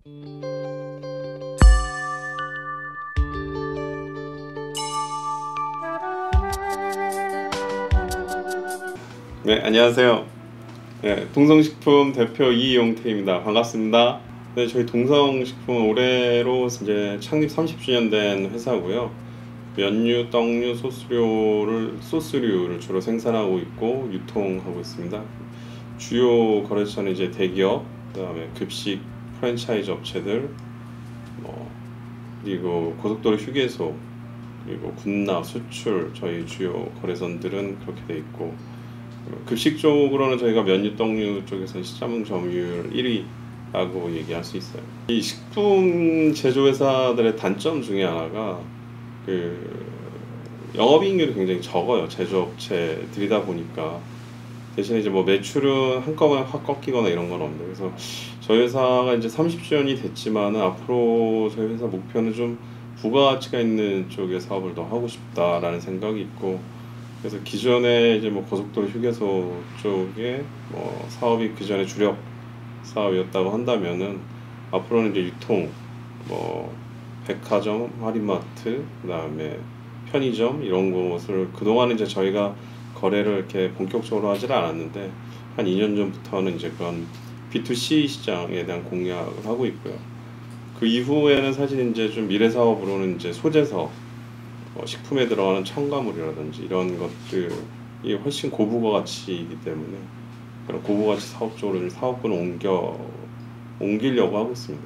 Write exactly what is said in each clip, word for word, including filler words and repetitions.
네, 안녕하세요. 네, 동성식품 대표 이용태입니다. 반갑습니다. 네, 저희 동성식품은 올해로 이제 창립 삼십 주년 된 회사고요. 면류, 떡류, 소스류를 소스류를 주로 생산하고 있고 유통하고 있습니다. 주요 거래처는 이제 대기업, 그다음에 급식 프랜차이즈 업체들, 뭐 그리고 고속도로 휴게소, 그리고 군납, 수출 저희 주요 거래선들은 그렇게 돼 있고, 급식 쪽으로는 저희가 면류, 떡류 쪽에서는 시장 점유율 일 위라고 얘기할 수 있어요. 이 식품 제조회사들의 단점 중에 하나가 그 영업이익률이 굉장히 적어요. 제조업체들이다 보니까. 대신에 이제 뭐 매출은 한꺼번에 확 꺾이거나 이런 건 없는데, 그래서 저희 회사가 이제 삼십 주년이 됐지만 앞으로 저희 회사 목표는 좀 부가가치가 있는 쪽의 사업을 더 하고 싶다라는 생각이 있고, 그래서 기존에 이제 뭐 고속도로 휴게소 쪽에 뭐 사업이 그 전에 주력 사업이었다고 한다면은 앞으로는 이제 유통, 뭐 백화점, 할인마트, 그다음에 편의점 이런 곳을 그동안은 이제 저희가 거래를 이렇게 본격적으로 하질 않았는데 한 이 년 전부터는 이제 그런 비투씨 시장에 대한 공략을 하고 있고요. 그 이후에는 사실 이제 좀 미래 사업으로는 이제 소재서, 어, 식품에 들어가는 첨가물이라든지 이런 것들이 훨씬 고부가 가치이기 때문에 그런 고부가치 사업 쪽으로 좀 사업군을 옮겨 옮기려고 하고 있습니다.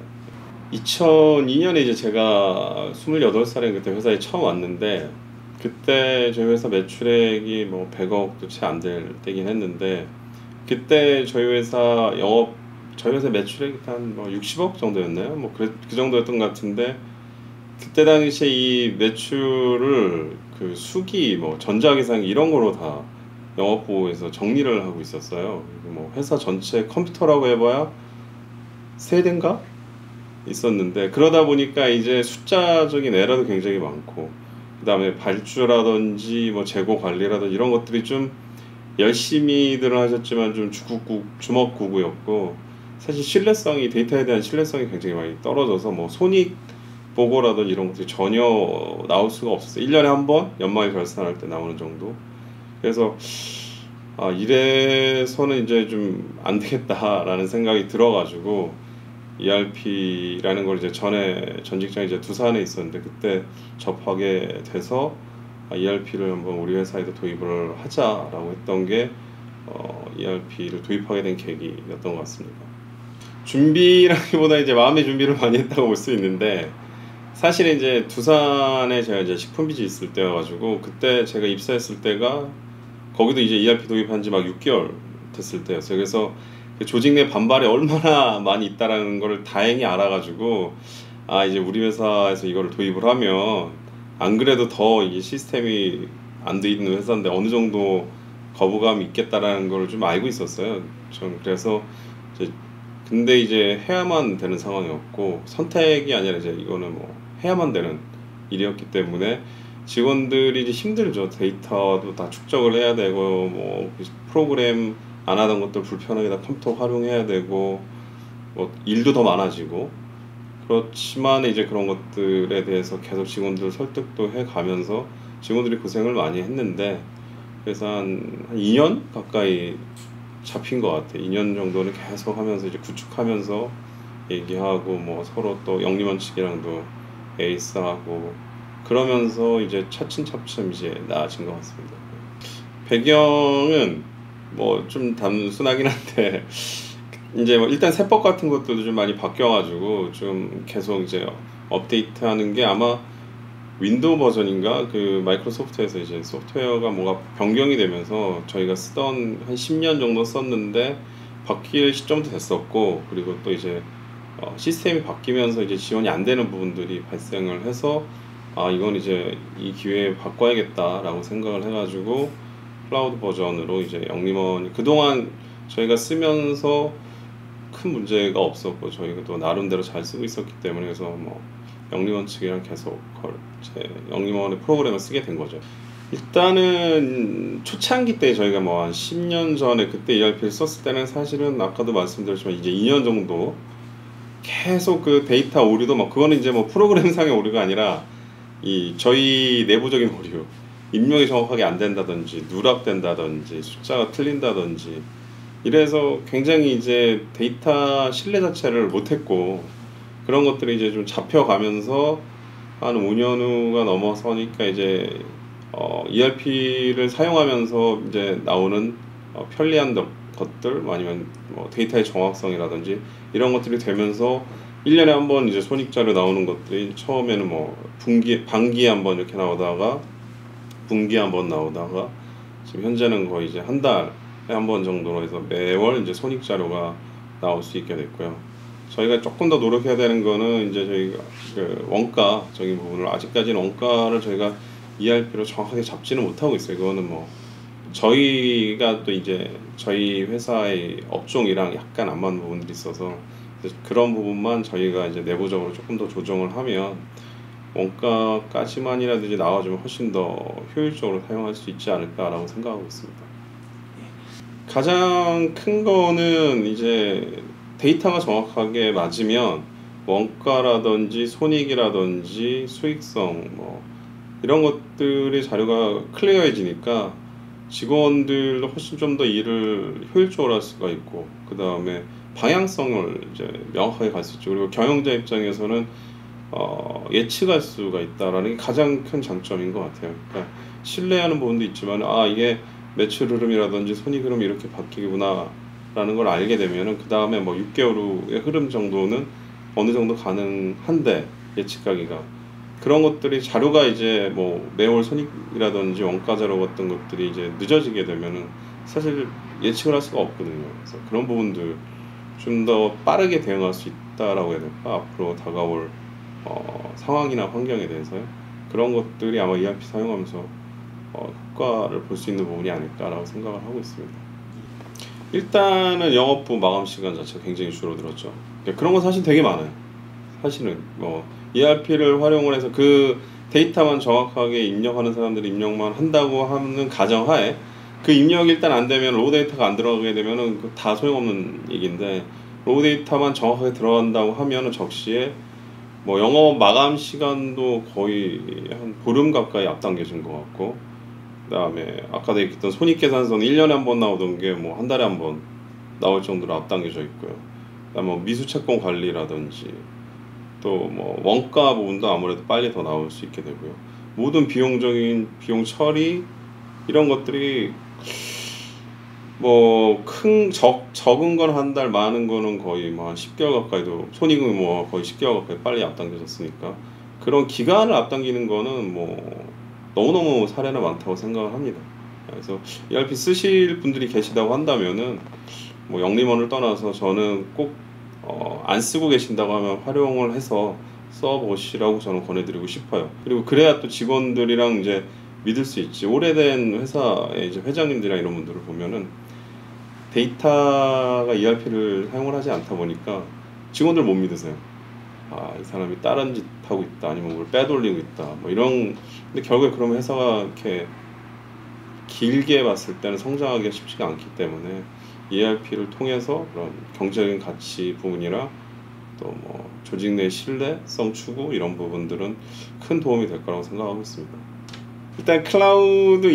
이천이 년에 이제 제가 스물여덟 살에 그때 회사에 처음 왔는데, 그때 저희 회사 매출액이 뭐 백억도 채 안 될 때긴 했는데, 그때 저희 회사 영업 저희 회사 매출액이 한 뭐 육십억 정도였나요? 뭐 그 그 정도였던 것 같은데, 그때 당시에 이 매출을 그 수기, 뭐 전자기상 이런 거로 다 영업부에서 정리를 하고 있었어요. 뭐 회사 전체 컴퓨터라고 해봐야 세 대인가 있었는데, 그러다 보니까 이제 숫자적인 에러도 굉장히 많고, 그 다음에 발주라든지 뭐 재고 관리라든지 이런 것들이 좀 열심히들 하셨지만 좀 주국국 주먹구구였고, 사실 신뢰성이 데이터에 대한 신뢰성이 굉장히 많이 떨어져서 뭐 손익 보고라든지 이런 것들이 전혀 나올 수가 없었어요. 일 년에 한 번 연말 결산할 때 나오는 정도. 그래서 아, 이래서는 이제 좀 안 되겠다라는 생각이 들어가지고 이알피라는 걸 이제 전에 전 직장이 이제 두산에 있었는데 그때 접하게 돼서 아, 이알피를 한번 우리 회사에도 도입을 하자라고 했던 게 어, 이알피를 도입하게 된 계기였던 것 같습니다. 준비라기보다 이제 마음의 준비를 많이 했다고 볼 수 있는데, 사실 이제 두산에 제가 이제 식품비지 있을 때여가지고 그때 제가 입사했을 때가 거기도 이제 이알피 도입한 지 막 육 개월 됐을 때였어요. 그래서 조직 내 반발이 얼마나 많이 있다라는 걸 다행히 알아가지고 아, 이제 우리 회사에서 이거를 도입을 하면 안 그래도 더 이게 시스템이 안 돼 있는 회사인데 어느 정도 거부감이 있겠다라는 걸 좀 알고 있었어요. 전 그래서 이제 근데 이제 해야만 되는 상황이었고, 선택이 아니라 이제 이거는 뭐 해야만 되는 일이었기 때문에 직원들이 이제 힘들죠. 데이터도 다 축적을 해야 되고, 뭐 프로그램 안 하던 것들 불편하게 다 컴퓨터 활용해야 되고, 뭐 일도 더 많아지고. 그렇지만 이제 그런 것들에 대해서 계속 직원들 설득도 해 가면서 직원들이 고생을 많이 했는데, 그래서 한, 한 이 년 가까이 잡힌 것 같아요. 이 년 정도는 계속 하면서 이제 구축하면서 얘기하고, 뭐 서로 또 영림원 측이랑도 에이스하고 그러면서 이제 차츰차츰 이제 나아진 것 같습니다. 배경은 뭐 좀 단순하긴 한데 이제 뭐 일단 세법 같은 것들도 좀 많이 바뀌어가지고 좀 계속 이제 업데이트하는 게, 아마 윈도우 버전인가 그 마이크로소프트에서 이제 소프트웨어가 뭐가 변경이 되면서 저희가 쓰던 한 십 년 정도 썼는데 바뀔 시점도 됐었고, 그리고 또 이제 어 시스템이 바뀌면서 이제 지원이 안 되는 부분들이 발생을 해서 아, 이건 이제 이 기회에 바꿔야겠다라고 생각을 해가지고 클라우드 버전으로 이제 영림원이 그동안 저희가 쓰면서 큰 문제가 없었고 저희가 또 나름대로 잘 쓰고 있었기 때문에, 그래서 뭐 영림원 측이랑 계속 제 영림원의 프로그램을 쓰게 된 거죠. 일단은 초창기 때 저희가 뭐 한 십 년 전에 그때 이알피를 썼을 때는 사실은 아까도 말씀드렸지만 이제 이 년 정도 계속 그 데이터 오류도 막 그거는 이제 뭐 프로그램상의 오류가 아니라 이 저희 내부적인 오류, 입력이 정확하게 안 된다든지 누락된다든지 숫자가 틀린다든지 이래서 굉장히 이제 데이터 신뢰 자체를 못했고, 그런 것들이 이제 좀 잡혀가면서 한 오 년 후가 넘어서니까 이제 어, 이알피를 사용하면서 이제 나오는 어, 편리한 것- 것들, 아니면 뭐 데이터의 정확성이라든지 이런 것들이 되면서 일 년에 한 번 이제 손익자료 나오는 것들이 처음에는 뭐 분기, 반기에 한 번 이렇게 나오다가 분기에 한 번 나오다가 지금 현재는 거의 이제 한 달에 한 번 정도로 해서 매월 이제 손익자료가 나올 수 있게 됐고요. 저희가 조금 더 노력해야 되는 거는 이제 저희가 그 원가적인 부분을, 아직까지는 원가를 저희가 이알피로 정확하게 잡지는 못하고 있어요. 그거는 뭐 저희가 또 이제 저희 회사의 업종이랑 약간 안 맞는 부분들이 있어서 그래서 그런 부분만 저희가 이제 내부적으로 조금 더 조정을 하면 원가까지만이라도 이제 나와주면 훨씬 더 효율적으로 사용할 수 있지 않을까라고 생각하고 있습니다. 가장 큰 거는 이제 데이터가 정확하게 맞으면 원가라든지 손익이라든지 수익성 뭐 이런 것들이 자료가 클리어해지니까 직원들도 훨씬 좀 더 일을 효율적으로 할 수가 있고, 그 다음에 방향성을 이제 명확하게 갈 수 있죠. 그리고 경영자 입장에서는 어, 예측할 수가 있다라는 게 가장 큰 장점인 것 같아요. 그러니까 신뢰하는 부분도 있지만, 아 이게 매출 흐름이라든지 손익 흐름이 이렇게 바뀌구나 라는 걸 알게 되면은 그 다음에 뭐 육 개월 후의 흐름 정도는 어느 정도 가능한데, 예측하기가 그런 것들이 자료가 이제 뭐 매월 손익이라든지 원가 자료 같은 것들이 이제 늦어지게 되면은 사실 예측을 할 수가 없거든요. 그래서 그런 부분들 좀 더 빠르게 대응할 수 있다라고 해야 될까, 앞으로 다가올 어, 상황이나 환경에 대해서요. 그런 것들이 아마 이알피 사용하면서 어, 효과를 볼 수 있는 부분이 아닐까라고 생각을 하고 있습니다. 일단은 영업부 마감 시간 자체가 굉장히 줄어들었죠. 그런 건 사실 되게 많아요. 사실은 뭐 이알피를 활용을 해서 그 데이터만 정확하게 입력하는 사람들이 입력만 한다고 하는 가정하에, 그 입력이 일단 안 되면 로우 데이터가 안 들어가게 되면은 그 다 소용없는 얘기인데, 로우 데이터만 정확하게 들어간다고 하면은 적시에 뭐 영업 마감 시간도 거의 한 보름 가까이 앞당겨진 것 같고, 그다음에 아까도 얘기했던 손익계산서는 일 년에 한 번 나오던 게 뭐 한 달에 한 번 나올 정도로 앞당겨져 있고요. 그다음에 뭐 미수채권 관리라든지 또 뭐 원가 부분도 아무래도 빨리 더 나올 수 있게 되고요. 모든 비용적인 비용 처리 이런 것들이 뭐 큰 적 적은 건 한 달, 많은 거는 거의 뭐 한 십 개월 가까이도, 손익은 뭐 거의 십 개월 가까이 빨리 앞당겨졌으니까 그런 기간을 앞당기는 거는 뭐 너무너무 사례가 많다고 생각을 합니다. 그래서 이알피 쓰실 분들이 계시다고 한다면은 뭐 영림원을 떠나서 저는 꼭 어, 안 쓰고 계신다고 하면 활용을 해서 써보시라고 저는 권해드리고 싶어요. 그리고 그래야 또 직원들이랑 이제 믿을 수 있지. 오래된 회사의 이제 회장님들이나 이런 분들을 보면은 데이터가 이알피를 사용을 하지 않다 보니까 직원들 못 믿으세요. 아, 이 사람이 다른 짓 하고 있다, 아니면 뭘 빼돌리고 있다, 뭐 이런. 근데 결국에 그러면 회사가 이렇게 길게 봤을 때는 성장하기가 쉽지가 않기 때문에 이알피를 통해서 그런 경제적인 가치 부분이나 또 뭐 조직 내 신뢰성 추구 이런 부분들은 큰 도움이 될 거라고 생각하고 있습니다. 일단 클라우드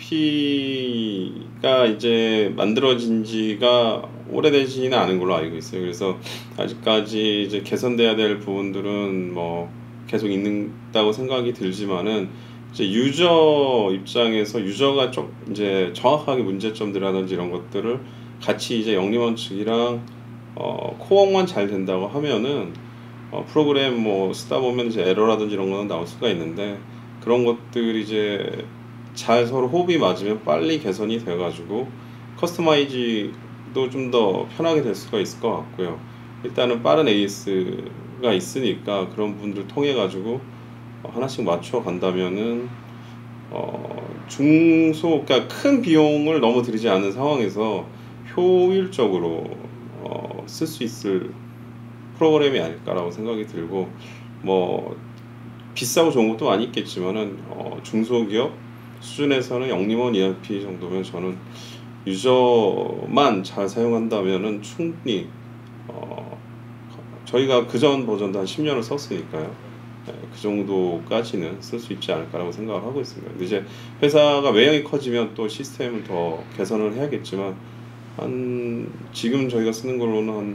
이알피가 이제 만들어진 지가 오래되지는 않은 걸로 알고 있어요. 그래서 아직까지 이제 개선돼야 될 부분들은 뭐 계속 있다고 생각이 들지만은, 이제 유저 입장에서 유저가 좀 이제 정확하게 문제점들이라든지 이런 것들을 같이 이제 영림원 측이랑 어, 코어만 잘 된다고 하면은 어, 프로그램 뭐 쓰다 보면 이제 에러라든지 이런 거는 나올 수가 있는데, 그런 것들이 이제 잘 서로 호흡이 맞으면 빨리 개선이 돼가지고 커스터마이즈도 좀 더 편하게 될 수가 있을 것 같고요. 일단은 빠른 에이에스가 있으니까 그런 부분들 통해 가지고 하나씩 맞춰 간다면은 어, 중소, 그러니까 큰 비용을 너무 들이지 않은 상황에서 효율적으로 어, 쓸 수 있을 프로그램이 아닐까라고 생각이 들고, 뭐 비싸고 좋은 것도 많이 있겠지만은 어, 중소기업 수준에서는 영림원 이알피 정도면 저는 유저만 잘 사용한다면은 충분히 어, 저희가 그전 버전도 한 십 년을 썼으니까요. 네, 그 정도까지는 쓸 수 있지 않을까라고 생각을 하고 있습니다. 근데 이제 회사가 외형이 커지면 또 시스템을 더 개선을 해야겠지만 한 지금 저희가 쓰는 걸로는 한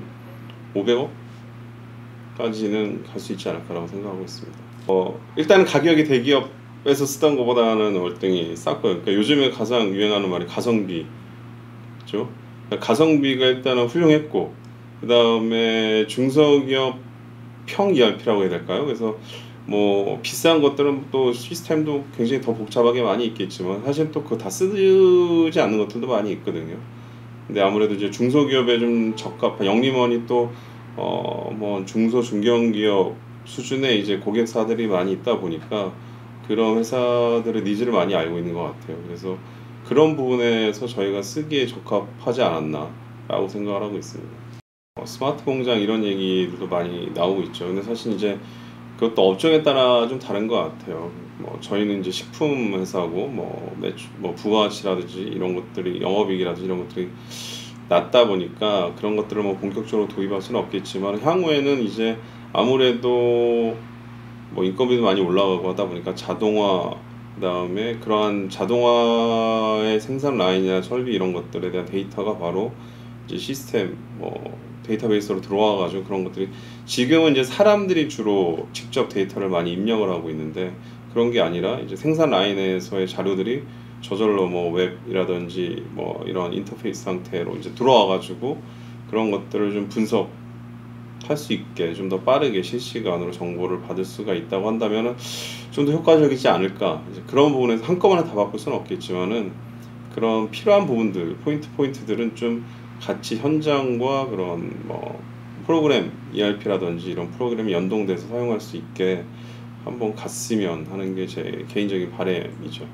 오백억까지는 갈 수 있지 않을까라고 생각하고 있습니다. 어, 일단은 가격이 대기업에서 쓰던 것보다는 월등히 쌌고요. 그러니까 요즘에 가장 유행하는 말이 가성비, 그렇죠? 그러니까 가성비가 일단은 훌륭했고, 그 다음에 중소기업 평 이알피라고 해야 될까요? 그래서 뭐 비싼 것들은 또 시스템도 굉장히 더 복잡하게 많이 있겠지만 사실 또 그거 다 쓰지 않는 것들도 많이 있거든요. 근데 아무래도 이제 중소기업에 좀 적합한 영림원이 또 어 뭐 중소 중견기업 수준의 이제 고객사들이 많이 있다 보니까 그런 회사들의 니즈를 많이 알고 있는 것 같아요. 그래서 그런 부분에서 저희가 쓰기에 적합하지 않았나라고 생각을 하고 있습니다. 어, 스마트 공장 이런 얘기들도 많이 나오고 있죠. 근데 사실 이제 그것도 업종에 따라 좀 다른 것 같아요. 뭐 저희는 이제 식품 회사고 뭐 매출, 뭐 부가가치라든지 이런 것들이 영업이익이라든지 이런 것들이 낮다 보니까 그런 것들을 뭐 본격적으로 도입할 수는 없겠지만 향후에는 이제 아무래도 뭐 인건비도 많이 올라가고 하다 보니까 자동화 그다음에 그러한 자동화의 생산 라인이나 설비 이런 것들에 대한 데이터가 바로 이제 시스템 뭐 데이터베이스로 들어와 가지고 그런 것들이 지금은 이제 사람들이 주로 직접 데이터를 많이 입력을 하고 있는데 그런 게 아니라 이제 생산 라인에서의 자료들이 저절로 뭐 웹이라든지 뭐 이런 인터페이스 상태로 이제 들어와 가지고 그런 것들을 좀 분석할 수 있게 좀 더 빠르게 실시간으로 정보를 받을 수가 있다고 한다면은 좀 더 효과적이지 않을까. 이제 그런 부분에서 한꺼번에 다 바꿀 수는 없겠지만은 그런 필요한 부분들 포인트 포인트들은 좀 같이 현장과 그런 뭐 프로그램 이알피라든지 이런 프로그램이 연동돼서 사용할 수 있게 한번 갔으면 하는 게 제 개인적인 바람이죠.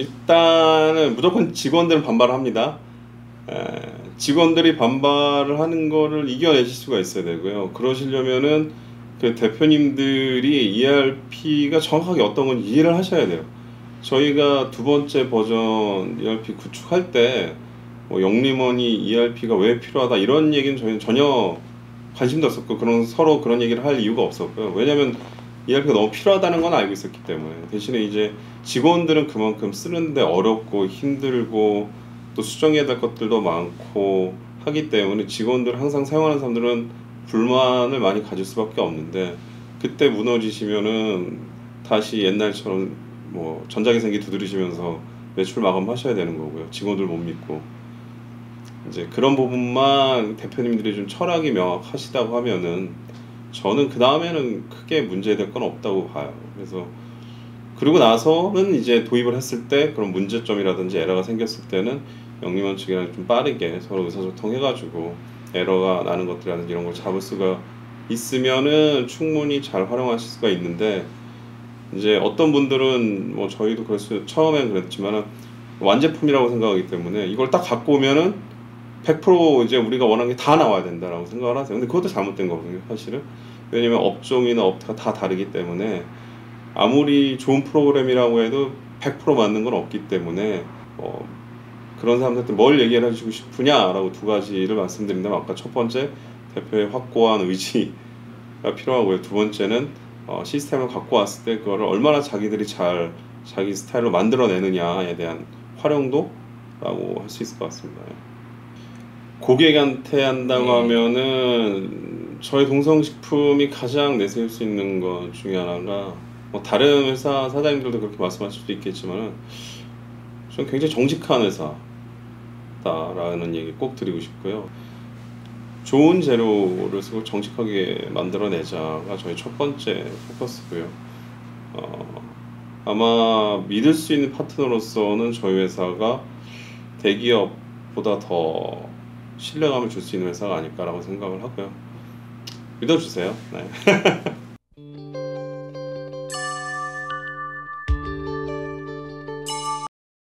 일단은 무조건 직원들은 반발을 합니다. 에, 직원들이 반발을 하는 거를 이겨내실 수가 있어야 되고요. 그러시려면은 그 대표님들이 이알피가 정확하게 어떤 건지 이해를 하셔야 돼요. 저희가 두 번째 버전 이알피 구축할 때 뭐 영림원이 이알피가 왜 필요하다 이런 얘기는 저희는 전혀 관심도 없었고 그런 서로 그런 얘기를 할 이유가 없었고요. 왜냐하면 이알피가 너무 필요하다는 건 알고 있었기 때문에 대신에 이제 직원들은 그만큼 쓰는데 어렵고 힘들고 또 수정해야 될 것들도 많고 하기 때문에 직원들 항상 사용하는 사람들은 불만을 많이 가질 수밖에 없는데 그때 무너지시면은 다시 옛날처럼 뭐 전자기생기 두드리시면서 매출 마감하셔야 되는 거고요. 직원들 못 믿고 이제 그런 부분만 대표님들이 좀 철학이 명확하시다고 하면은 저는 그 다음에는 크게 문제될 건 없다고 봐요. 그래서 그리고 나서는 이제 도입을 했을 때 그런 문제점이라든지 에러가 생겼을 때는 영림원 측이랑 좀 빠르게 서로 의사소통 해가지고 에러가 나는 것들이라든지 이런 걸 잡을 수가 있으면은 충분히 잘 활용하실 수가 있는데 이제 어떤 분들은 뭐 저희도 그랬어요. 처음엔 그랬지만은 완제품이라고 생각하기 때문에 이걸 딱 갖고 오면은 백 퍼센트 이제 우리가 원하는 게 다 나와야 된다라고 생각을 하세요. 근데 그것도 잘못된 거거든요, 사실은. 왜냐면 업종이나 업태가 다 다르기 때문에 아무리 좋은 프로그램이라고 해도 백 퍼센트 맞는 건 없기 때문에 어, 그런 사람들한테 뭘 얘기를 해주고 싶으냐라고 두 가지를 말씀드린다면 아까 첫 번째 대표의 확고한 의지가 필요하고요. 두 번째는 어, 시스템을 갖고 왔을 때 그거를 얼마나 자기들이 잘 자기 스타일로 만들어내느냐에 대한 활용도라고 할 수 있을 것 같습니다. 고객한테 한다고 네. 하면은 저희 동성식품이 가장 내세울 수 있는 것 중에 하나가 뭐 다른 회사 사장님들도 그렇게 말씀하실 수도 있겠지만은 저는 굉장히 정직한 회사다라는 얘기 꼭 드리고 싶고요. 좋은 재료를 쓰고 정직하게 만들어내자가 저희 첫 번째 포커스고요. 어, 아마 믿을 수 있는 파트너로서는 저희 회사가 대기업보다 더 신뢰감을 줄 수 있는 회사가 아닐까라고 생각을 하고요. 믿어주세요. 네.